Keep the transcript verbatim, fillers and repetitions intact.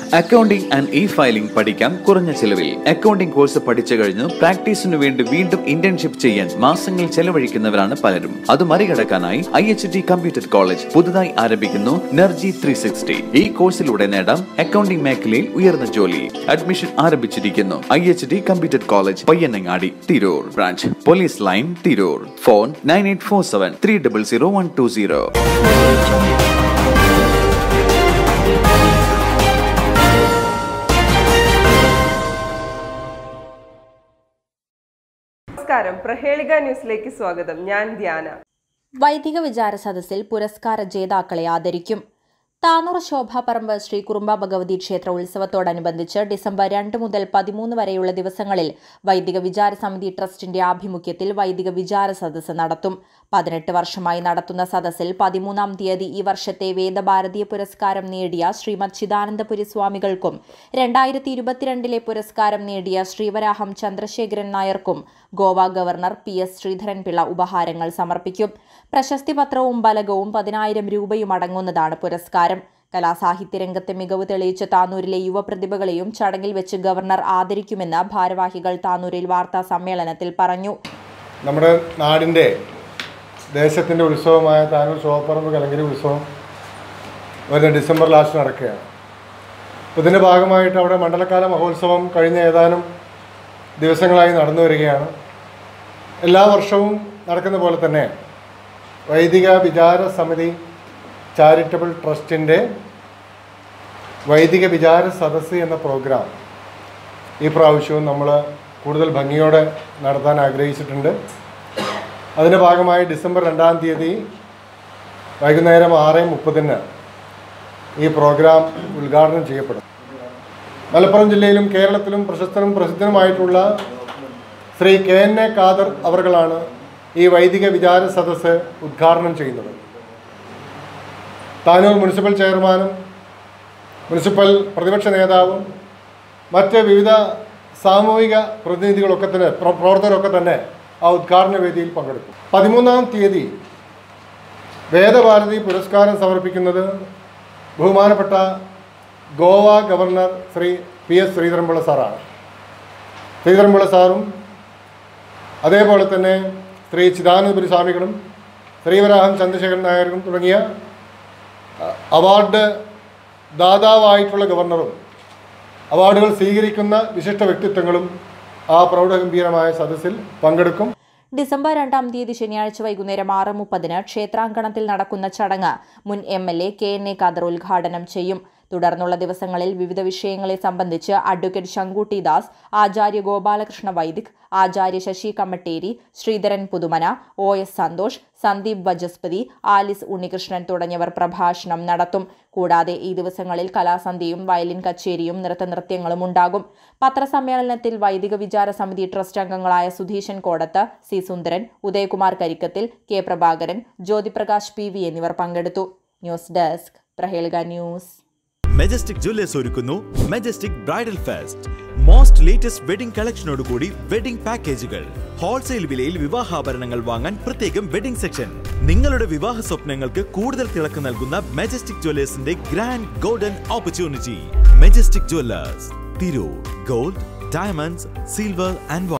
Accounting and E filing പഠിക്കാം കുറഞ്ഞ ചെലവിൽ. അക്കൗണ്ടിംഗ് കോഴ്സ് പഠിച്ചു കഴിഞ്ഞ് പ്രാക്ടീസിനു വേണ്ടി വീണ്ടും ഇന്റേൺഷിപ്പ് ചെയ്യാൻ മാസങ്ങൾ ചെലവഴിക്കുന്നവരാണ് പലരും. അത് മറികടക്കാനായി I H T computer college പുതുതായി ആരംഭിക്കുന്നു നെർജി ത്രീ സിക്സ്റ്റി. ഈ കോഴ്സിലൂടെ നേടാം അക്കൗണ്ടിംഗ് മേഖലയിൽ ഉയർന്ന ജോലി. അഡ്മിഷൻ ആരംഭിച്ചിരിക്കുന്നു. I H T computer college, Payyanangadi, Tirur branch, police line, Tirur. Phone nine eight four seven three double zero one two zero. നമസ്കാരം, പ്രഹേളിക ന്യൂസിലേക്ക് സ്വാഗതം. ഞാൻ ധ്യാന. വൈദിക വിചാര സദസ്സിൽ പുരസ്കാര ജേതാക്കളെ ആദരിക്കും. താനൂർ ശോഭാപറമ്പ് ശ്രീ കുറുമ്പ ഭഗവതി ക്ഷേത്ര ഉത്സവത്തോടനുബന്ധിച്ച് ഡിസംബർ രണ്ട് മുതൽ പതിമൂന്ന് വരെയുള്ള ദിവസങ്ങളിൽ വൈദിക വിചാര സമിതി ട്രസ്റ്റിന്റെ ആഭിമുഖ്യത്തിൽ വൈദിക വിചാര സദസ്സ് നടത്തും. പതിനെട്ട് വർഷമായി നടത്തുന്ന സദസ്സിൽ പതിമൂന്നാം തീയതി ഈ വർഷത്തെ വേദഭാരതീയ പുരസ്കാരം നേടിയ ശ്രീമദ് ചിദാനന്ദപുരി സ്വാമികൾക്കും രണ്ടായിരത്തി ഇരുപത്തിരണ്ടിലെ പുരസ്കാരം നേടിയ ശ്രീവരാഹം ചന്ദ്രശേഖരൻ നായർക്കും Goa governor P S Sreedharan Pillai ഉപഹാരങ്ങൾ സമർപ്പിക്കും. പ്രശസ്തി പത്രവും ബലകവും പതിനായിരം രൂപയും അടങ്ങുന്നതാണ് പുരസ്കാരം. കലാസാഹിത്യ രംഗത്തെ മികവ് തെളിയിച്ച താനൂരിലെ യുവപ്രതിഭകളെയും ചടങ്ങിൽ വെച്ച് ഗവർണർ ആദരിക്കുമെന്ന് ഭാരവാഹികൾ താനൂരിൽ വാർത്താ സമ്മേളനത്തിൽ പറഞ്ഞു. നമ്മുടെ നാടിൻ്റെ ദേശത്തിൻ്റെ ഉത്സവമായ താനൂർ ശോഭപ്പറമ്പ് കലങ്കരി ഉത്സവം വരുന്ന ഡിസംബർ ലാസ്റ്റ് നടക്കുകയാണ്. ഇതിൻ്റെ ഭാഗമായിട്ട് അവിടെ മണ്ഡലകാല മഹോത്സവം കഴിഞ്ഞ ഏതാനും ദിവസങ്ങളായി നടന്നു വരികയാണ്. എല്ലാ വർഷവും നടക്കുന്ന പോലെ തന്നെ വൈദിക വിചാര സമിതി ചാരിറ്റബിൾ ട്രസ്റ്റിൻ്റെ വൈദിക വിചാര സദസ്സ് എന്ന പ്രോഗ്രാം ഈ പ്രാവശ്യവും നമ്മൾ കൂടുതൽ ഭംഗിയോടെ നടത്താൻ ആഗ്രഹിച്ചിട്ടുണ്ട്. അതിൻ്റെ ഭാഗമായി ഡിസംബർ രണ്ടാം തീയതി വൈകുന്നേരം ആറ് മുപ്പതിന് ഈ പ്രോഗ്രാം ഉദ്ഘാടനം ചെയ്യപ്പെടും. മലപ്പുറം ജില്ലയിലും കേരളത്തിലും പ്രശസ്തനും പ്രസിദ്ധനുമായിട്ടുള്ള Shri K N A Khader അവർകളാണ് ഈ വൈദിക വിചാര സദസ്സ് ഉദ്ഘാടനം ചെയ്യുന്നത്. താനൂർ മുനിസിപ്പൽ ചെയർമാനും മുനിസിപ്പൽ പ്രതിപക്ഷ നേതാവും മറ്റ് വിവിധ സാമൂഹിക പ്രതിനിധികളൊക്കെ തന്നെ പ്രവർത്തകരൊക്കെ തന്നെ ആ ഉദ്ഘാടന വേദിയിൽ പങ്കെടുക്കും. പതിമൂന്നാം തീയതി വേദഭാരതി പുരസ്കാരം സമർപ്പിക്കുന്നത് ബഹുമാനപ്പെട്ട Goa governor Shri P S Sreedharan Pillai സാറാണ്. ശ്രീധരൻപിള്ള സാറും അതേപോലെ തന്നെ ശ്രീ ചിദാനന്ദപുരി സ്വാമികളും ശ്രീവരാഹം ചന്ദ്രശേഖരൻ നായരും തുടങ്ങിയ അവാർഡ് ദാതാവായിട്ടുള്ള ഗവർണറും അവാർഡുകൾ സ്വീകരിക്കുന്ന വിശിഷ്ട വ്യക്തിത്വങ്ങളും ആ പ്രൗഢഗംഭീരമായ സദസ്സിൽ പങ്കെടുക്കും. ഡിസംബർ രണ്ടാം തീയതി ശനിയാഴ്ച വൈകുന്നേരം ആറ് മുപ്പതിന് ക്ഷേത്രാങ്കണത്തിൽ നടക്കുന്ന ചടങ്ങ് മുൻ M L A K N A Khader ഉദ്ഘാടനം ചെയ്യും. തുടർന്നുള്ള ദിവസങ്ങളിൽ വിവിധ വിഷയങ്ങളെ സംബന്ധിച്ച് advocate Sankutty Das, Acharya Gopalakrishna Vaidik, Acharya Sasi Kammatteri, Sreedharan Puthumana, O S Santhosh, Sandeep Vajaspathi, Alice Unnikrishnan തുടങ്ങിയവർ പ്രഭാഷണം നടത്തും. കൂടാതെ ഈ ദിവസങ്ങളിൽ കലാസന്ധ്യയും വയലിൻ കച്ചേരിയും നൃത്തനൃത്യങ്ങളും ഉണ്ടാകും. പത്രസമ്മേളനത്തിൽ വൈദിക വിചാര സമിതി ട്രസ്റ്റ് അംഗങ്ങളായ Sudheesan Kodath, C Sundaran, Udayakumar Karikkathil, K Prabhakaran, Jyothiprakash P V എന്നിവർ പങ്കെടുത്തു. News desk, Prahelika news. Majestic jewellers ഒരുക്കുന്നു majestic bridal fest. Most latest wedding കളക്ഷനോടുകൂടി വെഡിംഗ് പാക്കേജുകൾ. ഹോൾസെയിൽ വിലയിൽ വിവാഹാഭരണങ്ങൾ വാങ്ങാൻ പ്രത്യേകം വെഡിംഗ് സെക്ഷൻ. നിങ്ങളുടെ വിവാഹ സ്വപ്നങ്ങൾക്ക് കൂടുതൽ തിളക്കം നൽകുന്ന മെജസ്റ്റിക് ജ്വല്ലേഴ്സിന്റെ grand golden opportunity. Majestic jewellers, Tirur. Gold, diamonds, silver and